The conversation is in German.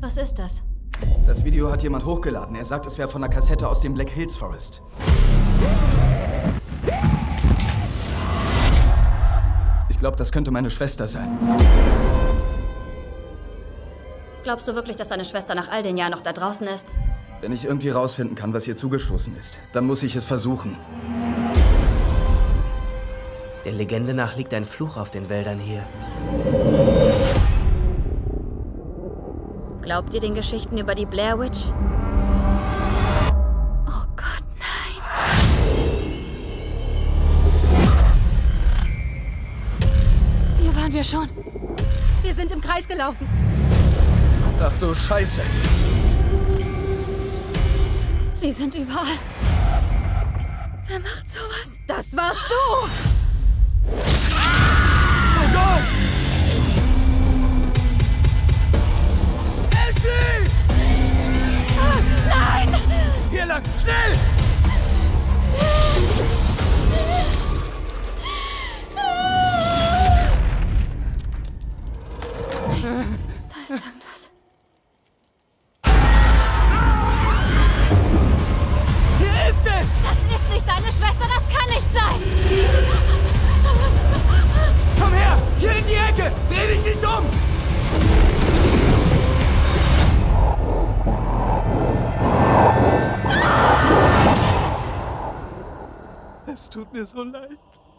Was ist das? Das Video hat jemand hochgeladen. Er sagt, es wäre von der Kassette aus dem Black Hills Forest. Ich glaube, das könnte meine Schwester sein. Glaubst du wirklich, dass deine Schwester nach all den Jahren noch da draußen ist? Wenn ich irgendwie rausfinden kann, was ihr zugestoßen ist, dann muss ich es versuchen. Der Legende nach liegt ein Fluch auf den Wäldern hier. Glaubt ihr den Geschichten über die Blair Witch? Oh Gott, nein. Hier waren wir schon. Wir sind im Kreis gelaufen. Ach du Scheiße. Sie sind überall. Wer macht sowas? Das warst du! Oh Gott! Elsie! Nein! Hier lang! Schnell! Da ist irgendwas. Hier ist es! Das ist nicht deine Schwester, das kann nicht sein! Komm her! Hier in die Ecke! Dreh dich nicht um! Es tut mir so leid.